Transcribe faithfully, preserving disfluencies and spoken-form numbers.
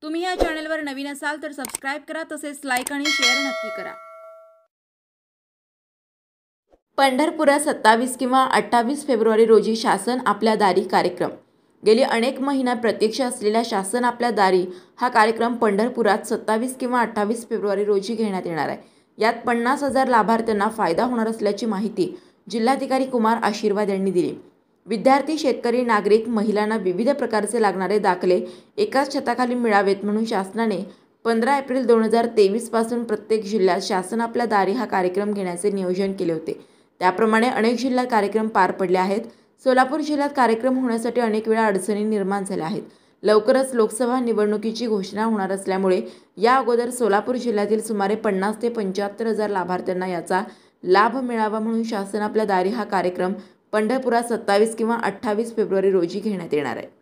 तुम्ही या चॅनलवर नवीन असाल तर सबस्क्राइब करा, तसेच लाईक आणि शेअर नक्की करा। पंढरपुरात सत्तावीस किंवा अठ्ठावीस फेब्रुवारी रोजी शासन आपल्या दारी कार्यक्रम। गेली अनेक महिना प्रतीक्षा असलेल्या शासन आपल्या दारी हा कार्यक्रम पंढरपुरात सत्तावीस किंवा अठ्ठावीस फेब्रुवारी रोजी घेण्यात येणार आहे। यात पन्नास हजार लाभार्थ्यांना फायदा होणार असल्याची माहिती जिल्हाधिकारी कुमार आशीर्वाद यांनी दिली। विद्यार्थी, शेतकरी, नागरिक, महिलांना विविध प्रकारचे लागणारे दाखले एकाच छताखाली मिळावेत म्हणून शासनाने पंधरा एप्रिल दोन हजार तेवीस पासून प्रत्येक जिल्ह्यात शासन आपल्या दारी हा कार्यक्रम घेण्याचे नियोजन केले होते। त्याप्रमाणे अनेक जिल्ह्यात कार्यक्रम पार पडले आहेत। सोलापूर जिल्ह्यात कार्यक्रम होण्यासाठी अनेक वेळा अडचणी निर्माण झाल्या आहेत। लवकरच लोकसभा निवडणुकीची घोषणा होणार असल्यामुळे या अगोदर सोलापूर जिल्ह्यातील सुमारे पन्नास ते पंच्याहत्तर हजार लाभार्थ्यांना याचा लाभ मिळावा म्हणून शासन आपल्या दारी हा कार्यक्रम पंढरपुरात सत्तावीस किंवा अठ्ठावीस फेब्रुवारी रोजी घेण्यात येणार आहे।